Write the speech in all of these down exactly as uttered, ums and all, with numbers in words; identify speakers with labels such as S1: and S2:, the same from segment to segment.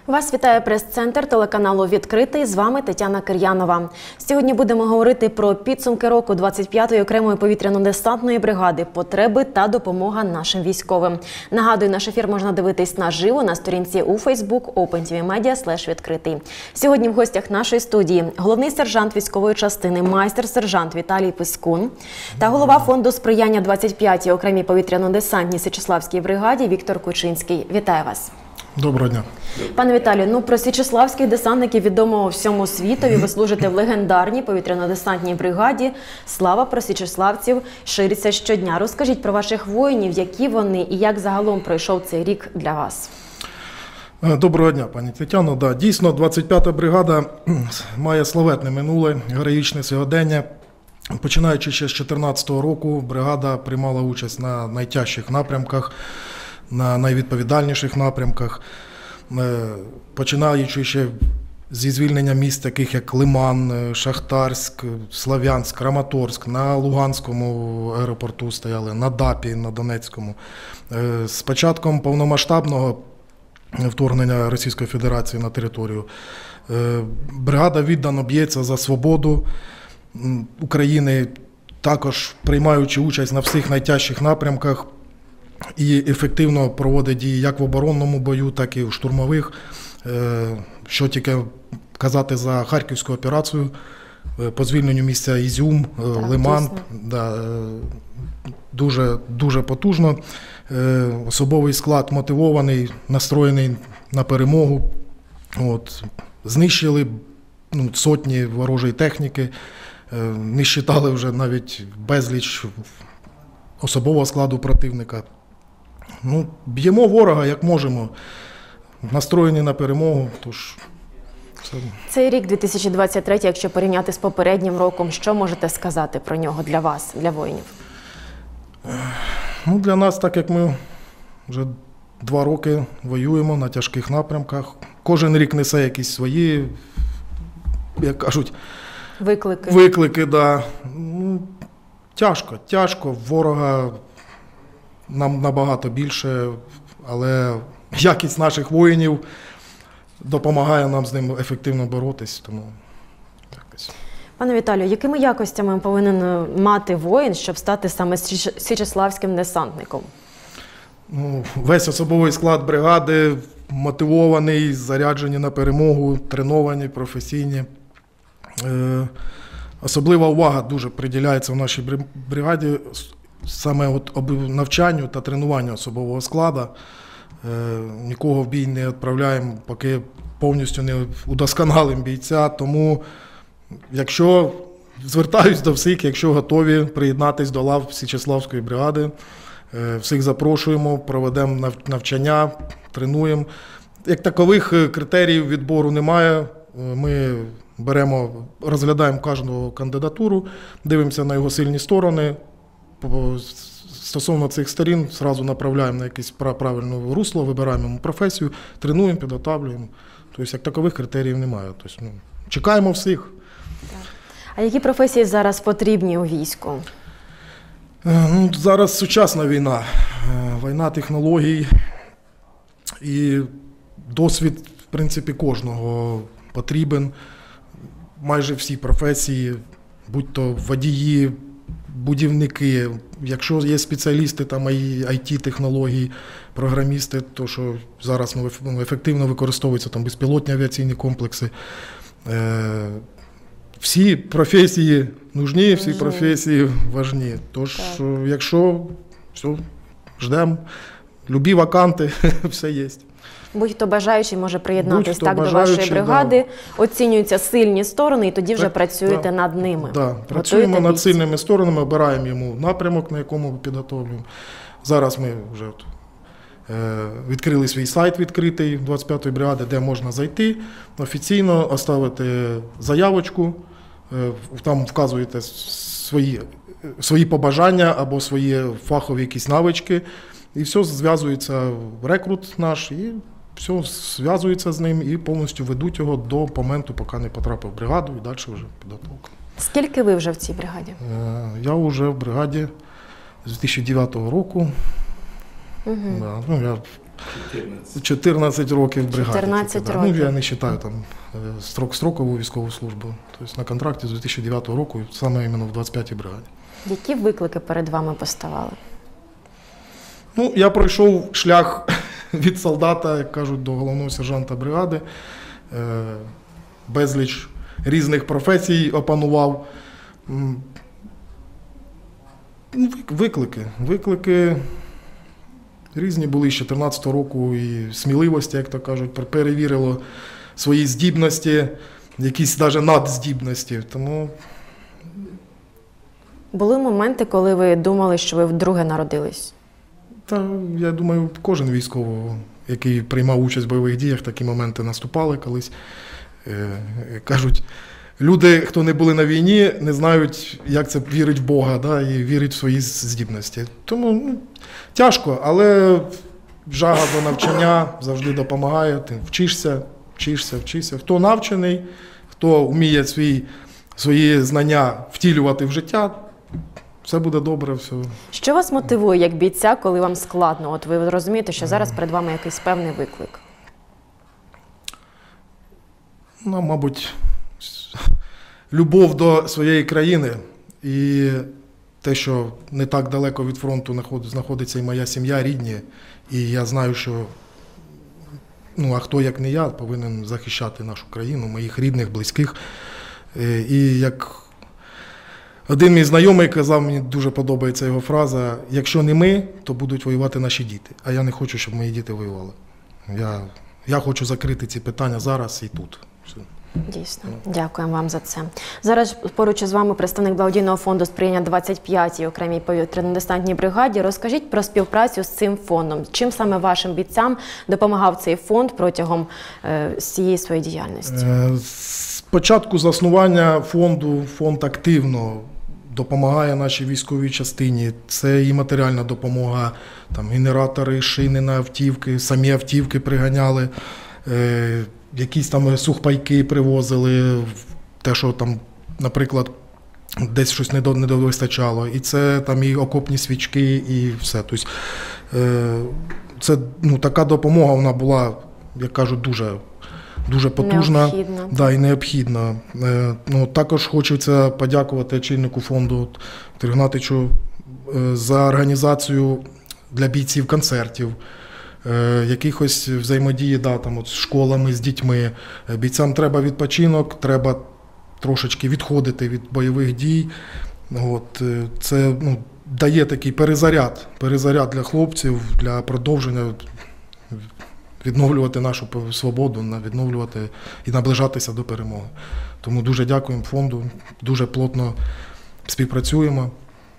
S1: Вас вітає прес-центр телеканалу «Відкритий». З вами Тетяна Кир'янова. Сьогодні будемо говорити про підсумки року двадцять п'ятої окремої повітряно-десантної бригади, потреби та допомога нашим військовим. Нагадую, наш ефір можна дивитись наживо на сторінці у Facebook OpenTVMedia слеш відкритий. Сьогодні в гостях нашої студії головний сержант військової частини, майстер-сержант Віталій Пискун та голова фонду сприяння двадцять п'ятій окремій повітряно-десантній Січеславській бригаді Віктор Кучинський. Вітаю вас.
S2: Доброго дня.
S1: Пане Віталію, ну про січеславських десантників відомо всьому світові. Ви служите в легендарній повітряно-десантній бригаді. Слава про січеславців шириться щодня. Розкажіть про ваших воїнів, які вони і як загалом пройшов цей рік для вас.
S2: Доброго дня, пані Тетяно. Да, дійсно, двадцять п'ята бригада має славетне минуле, героїчне сьогодення. Починаючи ще з дві тисячі чотирнадцятого року, бригада приймала участь на найтяжчих напрямках, на найвідповідальніших напрямках, починаючи ще зі звільнення міст, таких як Лиман, Шахтарськ, Слов'янськ, Краматорськ, на Луганському аеропорту стояли, на ДАПі, на Донецькому. З початком повномасштабного вторгнення Російської Федерації на територію бригада віддано б'ється за свободу України, також приймаючи участь на всіх найтяжчих напрямках, і ефективно проводить дії як в оборонному бою, так і в штурмових. Що тільки казати за Харківську операцію по звільненню місця Ізюм, так, Лиман. Да, дуже, дуже потужно. Особовий склад мотивований, настроєний на перемогу. От, знищили ну, сотні ворожої техніки, не считали вже навіть безліч особового складу противника. Ну, б'ємо ворога, як можемо, настроєні на перемогу. Тож, все.
S1: Цей рік, дві тисячі двадцять третій, якщо порівняти з попереднім роком, що можете сказати про нього для вас, для воїнів?
S2: Ну, для нас, так як ми вже два роки воюємо на тяжких напрямках, кожен рік несе якісь свої, як кажуть,
S1: виклики.
S2: Виклики, да. Ну, тяжко, тяжко, ворога нам набагато більше, але якість наших воїнів допомагає нам з ним ефективно боротись. Тому якось.
S1: Пане Віталію, якими якостями повинен мати воїн, щоб стати саме січеславським десантником?
S2: Ну, весь особовий склад бригади мотивований, заряджені на перемогу, треновані, професійні. Е, особлива увага дуже приділяється в нашій бригаді саме от навчанню та тренуванню особового складу. Е, нікого в бій не відправляємо, поки повністю не удосконалимо бійця. Тому, якщо звертаюсь до всіх, якщо готові приєднатись до лав Січеславської бригади, е, всіх запрошуємо, проведемо навчання, тренуємо. Як такових критеріїв відбору немає. Ми беремо, розглядаємо кожну кандидатуру, дивимося на його сильні сторони. Стосовно цих сторін, одразу направляємо на якесь правильне русло, вибираємо йому професію, тренуємо, підготовлюємо. Тобто, як такових критеріїв немає. Тобто, ну, чекаємо всіх.
S1: А які професії зараз потрібні у війську?
S2: Ну, зараз сучасна війна. Війна технологій і досвід, в принципі, кожного потрібен. Майже всі професії, будь-то водії, будівники, якщо є спеціалісти там ай ті-технології, програмісти, то що зараз ну, ефективно використовуються там безпілотні авіаційні комплекси. Е, всі професії нужні, всі професії важні. Тож, так. Якщо все, ждемо, любі ваканти, все є.
S1: Будь-хто бажаючий може приєднатися так до вашої бригади, да. Оцінюються сильні сторони і тоді вже так, працюєте да, над ними.
S2: Да, працюємо над сильними сторонами, обираємо йому напрямок, на якому підготовлюємо. Зараз ми вже от, е, відкрили свій сайт відкритий двадцять п'ятої бригади, де можна зайти, офіційно оставити заявочку, е, там вказуєте свої, свої побажання або свої фахові якісь навички, і все зв'язується рекрут наш, і все зв'язується з ним і повністю ведуть його до моменту, поки не потрапив в бригаду і далі вже підготовка.
S1: Скільки ви вже в цій бригаді?
S2: Я вже в бригаді з дві тисячі дев'ятого року.
S1: Угу.
S2: Да. Ну, я чотирнадцять років в бригаді.
S1: чотирнадцять
S2: тільки, да.
S1: років.
S2: Ну, я не вважаю там е, строк, строкову військову службу. Тобто на контракті з дві тисячі дев'ятого року, саме іменно в двадцять п'ятій бригаді.
S1: Які виклики перед вами поставали?
S2: Ну, я пройшов шлях від солдата, як кажуть, до головного сержанта бригади. Е, безліч різних професій опанував. М, ну, вик- Виклики. Виклики різні були з чотирнадцятого року, і сміливості, як то кажуть, пер- перевірило свої здібності, якісь навіть надздібності. Тому
S1: Були моменти, коли ви думали, що ви вдруге народились?
S2: та, я думаю, кожен військовий, який приймав участь в бойових діях, такі моменти наступали колись. Е, кажуть, люди, хто не були на війні, не знають, як це вірить в Бога, да, і вірить в свої здібності. Тому ну, тяжко, але жага до навчання завжди допомагає. Ти вчишся, вчишся, вчишся. Хто навчений, хто вміє свої, свої знання втілювати в життя, все буде добре. Все.
S1: Що вас мотивує як бійця, коли вам складно? От ви розумієте, що зараз перед вами якийсь певний виклик.
S2: Ну, мабуть, любов до своєї країни і те, що не так далеко від фронту знаходиться і моя сім'я, рідні. І я знаю, що, ну, а хто, як не я, повинен захищати нашу країну, моїх рідних, близьких. І як один мій знайомий казав, мені дуже подобається його фраза: якщо не ми, то будуть воювати наші діти. А я не хочу, щоб мої діти воювали. Я, я хочу закрити ці питання зараз і тут. Все.
S1: Дійсно. Дякуємо вам за це. Зараз поруч із вами представник благодійного фонду сприяння двадцять п'ятій окремій повітряно-десантній бригаді. Розкажіть про співпрацю з цим фондом. Чим саме вашим бійцям допомагав цей фонд протягом е, всієї своєї діяльності?
S2: З початку заснування фонду фонд активно допомагає нашій військовій частині. Це і матеріальна допомога, там генератори, шини на автівки, самі автівки приганяли. Е, Якісь там сухпайки привозили, те, що там, наприклад, десь щось не вистачало. І це там і окопні свічки, і все. Тобто, це, ну, така допомога, вона була, як кажуть, дуже, дуже потужна.
S1: Необхідна.
S2: Да, і необхідна. Ну, також хочеться подякувати очільнику фонду Гнатичу за організацію для бійців концертів. Якихось взаємодії, да, там, от, з школами, з дітьми. Бійцям треба відпочинок, треба трошечки відходити від бойових дій. От, це, ну, дає такий перезаряд, перезаряд для хлопців, для продовження відновлювати нашу свободу, відновлювати і наближатися до перемоги. Тому дуже дякуємо фонду, дуже плотно співпрацюємо.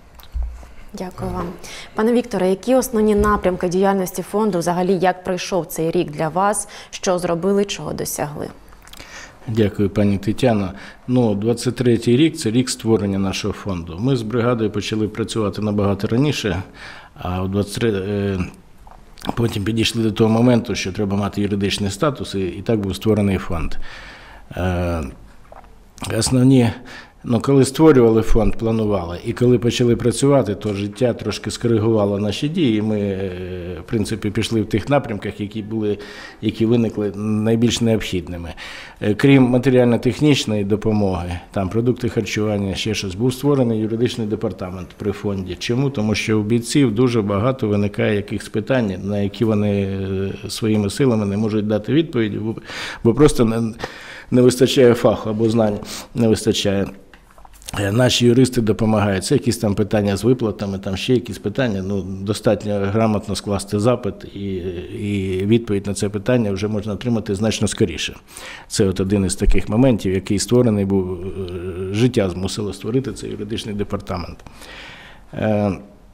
S1: Дякую вам. Пане Вікторе, які основні напрямки діяльності фонду, взагалі, як пройшов цей рік для вас, що зробили, чого досягли?
S3: Дякую, пані Тетяно. Ну, двадцять третій рік – це рік створення нашого фонду. Ми з бригадою почали працювати набагато раніше, а у двадцять третьому потім підійшли до того моменту, що треба мати юридичний статус, і, і так був створений фонд. Е, основні Ну, коли створювали фонд, планували, і коли почали працювати, то життя трошки скоригувало наші дії. Ми, в принципі, пішли в тих напрямках, які були, які виникли найбільш необхідними. Крім матеріально-технічної допомоги, там продукти харчування, ще щось, був створений юридичний департамент при фонді. Чому? Тому що у бійців дуже багато виникає якихось питань, на які вони своїми силами не можуть дати відповіді, бо просто не, не вистачає фаху або знань не вистачає. Наші юристи допомагають. Це якісь там питання з виплатами, там ще якісь питання. Ну, достатньо грамотно скласти запит, і, і відповідь на це питання вже можна отримати значно скоріше. Це от один із таких моментів, який створений був, життя змусило створити цей юридичний департамент. Е,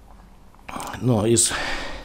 S3: ну, із...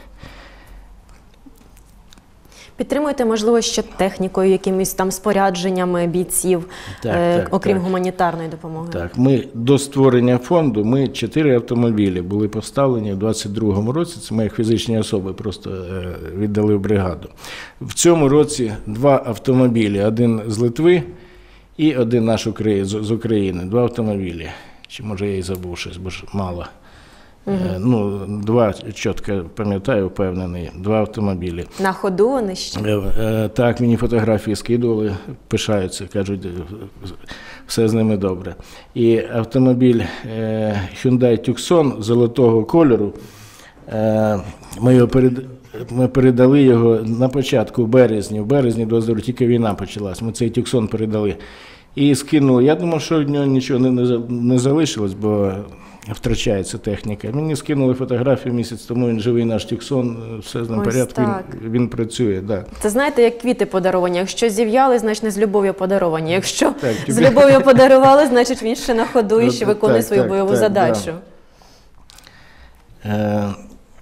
S1: Підтримуєте, можливо, ще технікою, якимись там спорядженнями бійців,
S3: так,
S1: е,
S3: так,
S1: окрім
S3: так.
S1: гуманітарної допомоги?
S3: Так, ми до створення фонду, ми чотири автомобілі були поставлені в двадцять другому році, це ми як фізичні особи просто віддали в бригаду. В цьому році два автомобілі, один з Литви і один наш з України, два автомобілі. Чи може я і забув щось, бо ж мало. Е, Ну, два, чітко пам'ятаю, впевнений, два автомобілі.
S1: На ходу вони ще?
S3: Е, е, Так, мені фотографії скидували, пишаються, кажуть, е, все з ними добре. І автомобіль е, Hyundai Tucson золотого кольору, е, ми його перед, ми передали його на початку, в березні, в березні двадцять другого, тільки війна почалась, ми цей Tucson передали. І скинули. Я думав, що від нього нічого не, не, не залишилось, бо втрачається техніка. Мені скинули фотографію місяць тому, він живий наш Тюксон, все з ним в
S1: Ось
S3: порядку,
S1: так.
S3: він, він працює. Да.
S1: Це знаєте, як квіти подаровані. Якщо зів'яли, значить не з любов'ю подаровані. Якщо
S3: Так,
S1: з
S3: тобі-
S1: любов'ю подарували, значить він ще на ходу і
S3: Ну,
S1: ще
S3: так,
S1: виконує
S3: так,
S1: свою
S3: так,
S1: бойову
S3: так,
S1: задачу.
S3: да. Е,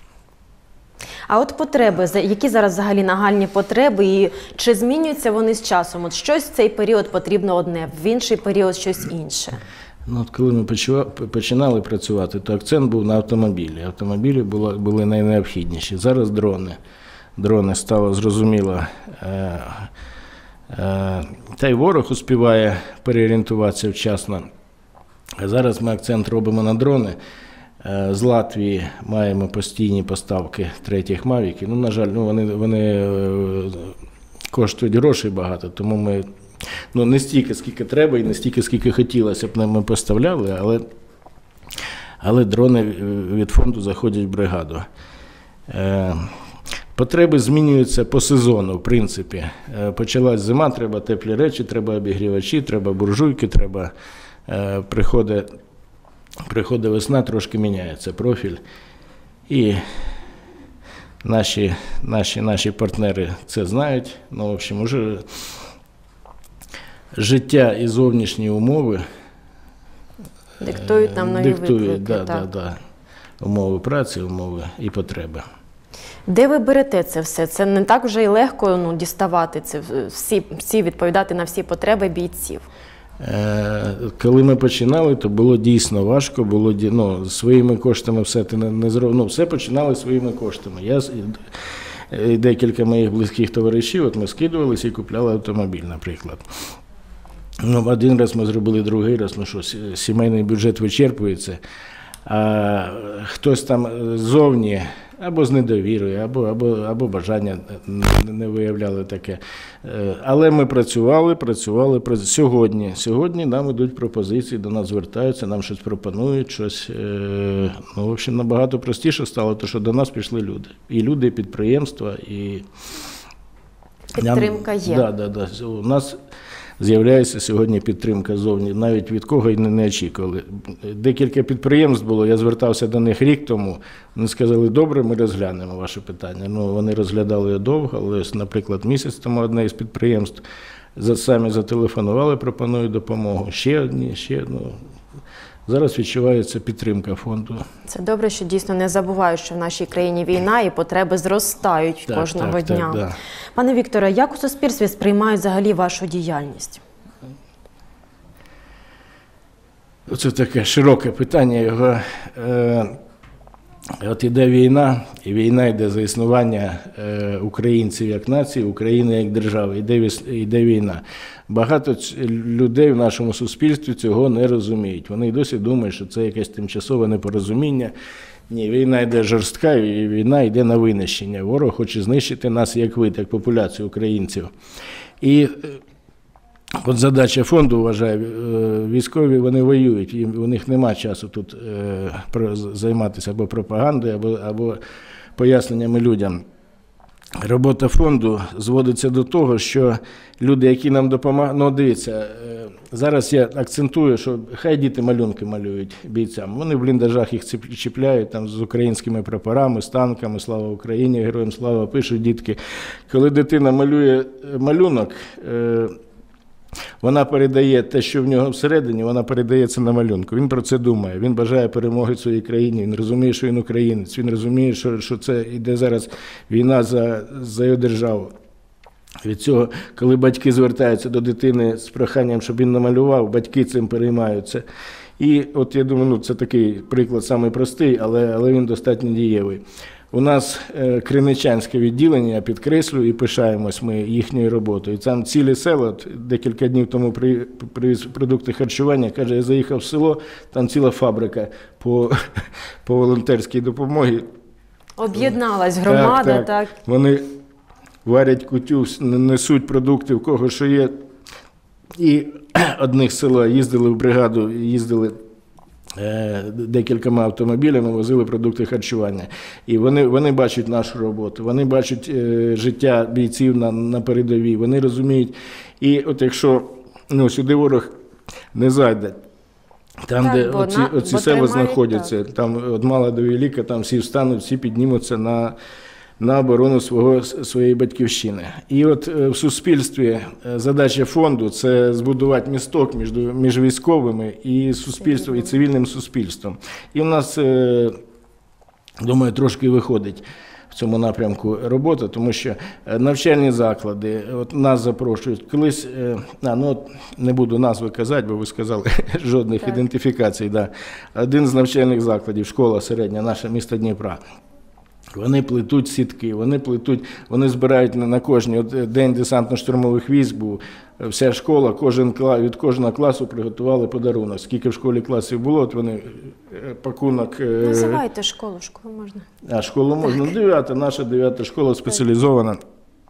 S1: А от потреби, за- які зараз взагалі нагальні потреби, і чи змінюються вони з часом? От щось в цей період потрібно одне, в інший період щось інше.
S3: Ну, от коли ми почува- починали працювати, то акцент був на автомобілі. Автомобілі було, були найнеобхідніші. Зараз дрони. Дрони стало зрозуміло. Е, е, та й ворог успіває переорієнтуватися вчасно. А зараз ми акцент робимо на дрони. Е, З Латвії маємо постійні поставки третіх мавіків. Ну, на жаль, ну, вони, вони е, коштують грошей багато, тому ми ну, не стільки, скільки треба, і не стільки, скільки хотілося б нам ми поставляли, але, але дрони від фонду заходять в бригаду. Е, Потреби змінюються по сезону, в принципі. Е, Почалась зима, треба теплі речі, треба обігрівачі, треба буржуйки, треба е, приходить, приходить весна, трошки міняється профіль. І наші, наші, наші партнери це знають. Ну, в общем, уже життя і зовнішні умови
S1: Диктують нам нові
S3: диктують,
S1: виклики.
S3: да,
S1: так.
S3: да, да. Умови праці, умови і потреби.
S1: Де ви берете це все? Це не так вже й легко ну, діставати це, всі, всі відповідати на всі потреби бійців.
S3: Е, Коли ми починали, то було дійсно важко, було ді- ну, своїми коштами все ти не, не зроб... ну, все починали своїми коштами. Я з- і декілька моїх близьких товаришів, от ми скидувалися і купляли автомобіль, наприклад. Ну, один раз ми зробили, другий раз, ну що, сі- сімейний бюджет вичерпується, а хтось там ззовні або з недовірою, або, або, або бажання не- не виявляли таке. Е, Але ми працювали, працювали. прац- Сьогодні, сьогодні нам йдуть пропозиції, до нас звертаються, нам щось пропонують, щось. е, Ну, в общем, набагато простіше стало, тому що до нас пішли люди. І люди, і підприємства, і...
S1: Підтримка є.
S3: Да, да, да. У нас з'являється сьогодні підтримка зовні, навіть від кого й не, не очікували. Декілька підприємств було, я звертався до них рік тому, вони сказали, добре, ми розглянемо ваше питання. Ну, вони розглядали довго, але, ось, наприклад, місяць тому одне із підприємств за- самі зателефонували, пропонують допомогу. Ще одні, ще, ну, зараз відчувається підтримка фонду.
S1: Це добре, що дійсно не забувають, що в нашій країні війна і потреби зростають
S3: Так,
S1: кожного
S3: так,
S1: дня.
S3: так, да.
S1: Пане Вікторе, як у суспільстві сприймають взагалі вашу діяльність?
S3: Це таке широке питання. Його, е, от іде війна, і війна йде за існування е, українців як нації, України як держави. Іде, віс- іде війна. Багато ць- людей в нашому суспільстві цього не розуміють. Вони й досі думають, що це якесь тимчасове непорозуміння. Ні, війна йде жорстка, і війна йде на винищення. Ворог хоче знищити нас як вид, як популяцію українців. І е, от задача фонду, вважаю, е, військові вони воюють, і у них нема часу тут е, про- займатися або пропагандою, або, або поясненнями людям. Робота фонду зводиться до того, що люди, які нам допомагають, ну дивіться, е, зараз я акцентую, що хай діти малюнки малюють бійцям. Вони в бліндажах їх ціп- чіпляють там з українськими прапорами, з танками, слава Україні, героям слава, пишуть дітки. Коли дитина малює е, малюнок, е, вона передає те, що в нього всередині, вона передає це на малюнку. Він про це думає, він бажає перемоги в своїй країні, він розуміє, що він українець, він розуміє, що, що це йде зараз війна за, за його державу. Від цього, коли батьки звертаються до дитини з проханням, щоб він намалював, батьки цим переймаються. І от я думаю, ну, це такий приклад самий простий, але, але він достатньо дієвий. У нас е, Криничанське відділення, я підкреслюю, і пишаємось ми їхньою роботою. Там цілі села, от декілька днів тому при, привіз продукти харчування, каже, я заїхав в село, там ціла фабрика по, по волонтерській допомогі.
S1: Об'єдналась громада, так,
S3: так, так. Вони варять кутю, несуть продукти, в кого що є. І одних села їздили в бригаду, їздили декількома автомобілями, возили продукти харчування. І вони, вони бачать нашу роботу, вони бачать е, життя бійців на, на передовій, вони розуміють. І от якщо ну, сюди ворог не зайде, там,
S1: так,
S3: де
S1: бо
S3: оці,
S1: на,
S3: оці
S1: бо
S3: села
S1: тримають,
S3: знаходяться,
S1: так.
S3: там від мала до велика, там всі встануть, всі піднімуться на, на оборону свого, своєї батьківщини. І от в суспільстві задача фонду – це збудувати місток між, між військовими і суспільством, і цивільним суспільством. І в нас, думаю, трошки виходить в цьому напрямку робота, тому що навчальні заклади, от нас запрошують, колись, а, ну, от не буду назви казати, бо ви сказали, жодних так. ідентифікацій, да. Один з навчальних закладів, школа середня, наше місто Дніпра, вони плетуть сітки, вони плетуть, вони збирають на кожний день десантно-штурмових військ був, вся школа, кожен, від кожного класу приготували подарунок. Скільки в школі класів було, от вони пакунок...
S1: Називайте школу, школу можна.
S3: А, школу можна. Ну, дев'ята, наша дев'ята школа спеціалізована.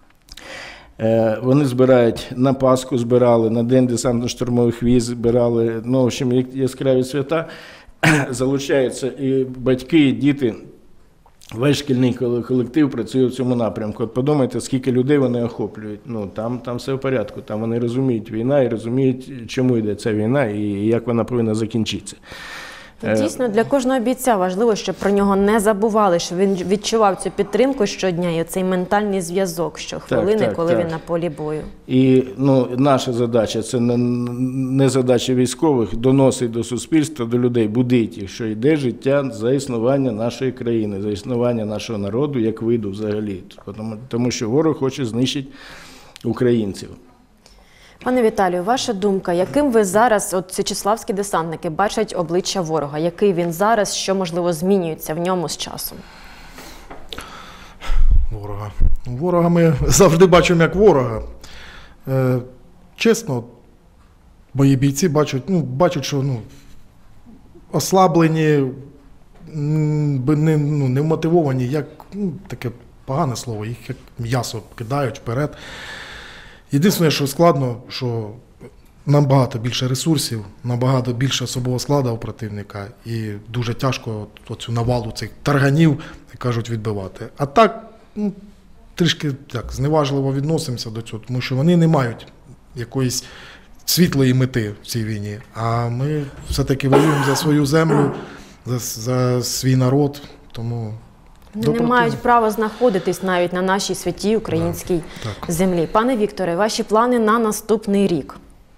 S3: Вони збирають, на Пасху збирали, на День десантно-штурмових військ збирали, ну, в общем, яскраві свята, залучаються і батьки, і діти. Весь шкільний колектив працює в цьому напрямку. От подумайте, скільки людей вони охоплюють. Ну, там, там все в порядку, там вони розуміють війна і розуміють, чому йде ця війна і як вона повинна закінчитися.
S1: Дійсно, для кожного бійця важливо, щоб про нього не забували, щоб він відчував цю підтримку щодня і цей ментальний зв'язок щохвилини,
S3: так, так,
S1: коли
S3: так.
S1: він на полі бою.
S3: І ну, наша задача, це не, не задача військових, доносить до суспільства, до людей, будить їх, що йде життя за існування нашої країни, за існування нашого народу, як виду взагалі. Тому, тому що ворог хоче знищити українців.
S1: Пане Віталію, ваша думка, яким ви зараз, от січеславські десантники, бачать обличчя ворога? Який він зараз, що, можливо, змінюється в ньому з часом?
S2: Ворога. Ворога ми завжди бачимо як ворога. Е, чесно, мої бійці бачать, ну, бачать, що ну, ослаблені, не, ну, не вмотивовані, як, ну, таке погане слово, їх як м'ясо кидають вперед. Єдине, що складно, що набагато більше ресурсів, набагато більше особового складу у противника, і дуже тяжко оцю навалу цих тарганів, як кажуть, відбивати. А так, ну, трішки так, зневажливо відносимося до цього, тому що вони не мають якоїсь світлої мети в цій війні. А ми все-таки воюємо за свою землю, за, за свій народ, тому...
S1: Вони не мають права знаходитись навіть на нашій святій українській
S2: так.
S1: землі. Пане Вікторе, ваші плани на наступний рік?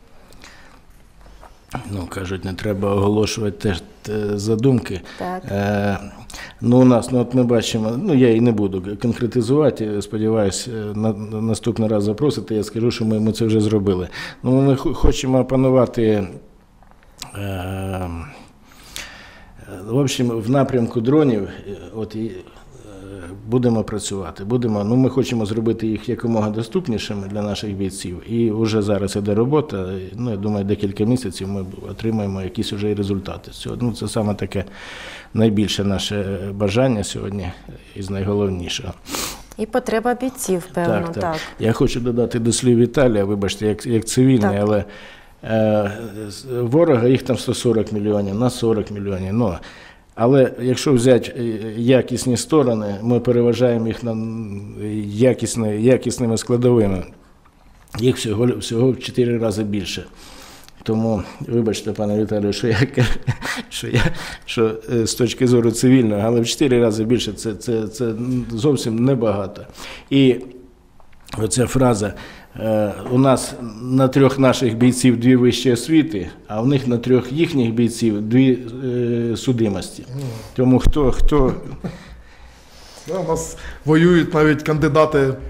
S3: Ну, кажуть, не треба оголошувати теж задумки.
S1: Так.
S3: Е, ну, у нас, ну, от ми бачимо, ну, я і не буду конкретизувати, сподіваюся, на, на наступний раз запросити, я скажу, що ми, ми це вже зробили. Ну, ми хочемо опанувати, е, в общем, в напрямку дронів, от, і, будемо працювати. Будемо, ну, ми хочемо зробити їх якомога доступнішими для наших бійців. І вже зараз іде робота. Ну, я думаю, декілька місяців ми отримаємо якісь вже результати. Ну, це саме таке найбільше наше бажання сьогодні із найголовнішого.
S1: І потреба бійців, певно,
S3: так.
S1: так.
S3: так. Я хочу додати до слів Віталія, вибачте, як, як цивільний, так. але е, ворога їх там сто сорок мільйонів, на сорок мільйонів. Ну, але якщо взяти якісні сторони, ми переважаємо їх на якісні, якісними складовими. Їх всього, всього в чотири рази більше. Тому, вибачте, пане Віталію, що я, що я що з точки зору цивільного, але в чотири рази більше це, це, це зовсім небагато. І оця фраза, у нас на трьох наших бійців дві вищі освіти, а в них на трьох їхніх бійців дві е, судимості. Тому хто... хто...
S2: У нас воюють навіть кандидати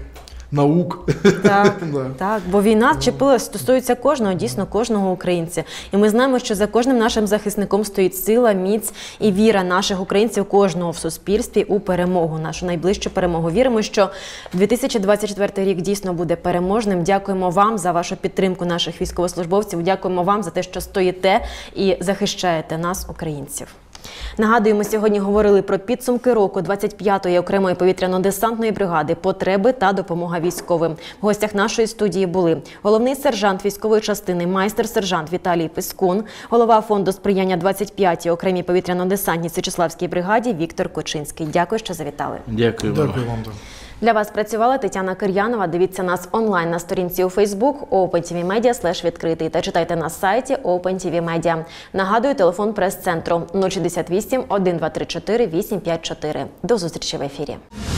S2: наук.
S1: Так,
S2: Да.
S1: так, бо війна чепилась, стосується кожного, дійсно кожного українця. І ми знаємо, що за кожним нашим захисником стоїть сила, міць і віра наших українців, кожного в суспільстві у перемогу, нашу найближчу перемогу. Віримо, що дві тисячі двадцять четвертий рік дійсно буде переможним. Дякуємо вам за вашу підтримку наших військовослужбовців. Дякуємо вам за те, що стоїте і захищаєте нас, українців. Нагадуємо, сьогодні говорили про підсумки року двадцять п'ятої окремої повітряно-десантної бригади, потреби та допомога військовим. В гостях нашої студії були головний сержант військової частини, майстер-сержант Віталій Пискун, голова фонду сприяння двадцять п'ятій окремій повітряно-десантній Січеславській бригаді Віктор Кочинський. Дякую, що завітали.
S3: Дякую вам.
S2: Дякую вам.
S1: Для вас працювала Тетяна Кир'янова. Дивіться нас онлайн на сторінці у Facebook OpenTVMedia слеш відкритий та читайте на сайті OpenTVMedia. Нагадую, телефон прес-центру нуль шістдесят вісім, один два три чотири, вісім п'ять чотири. До зустрічі в ефірі.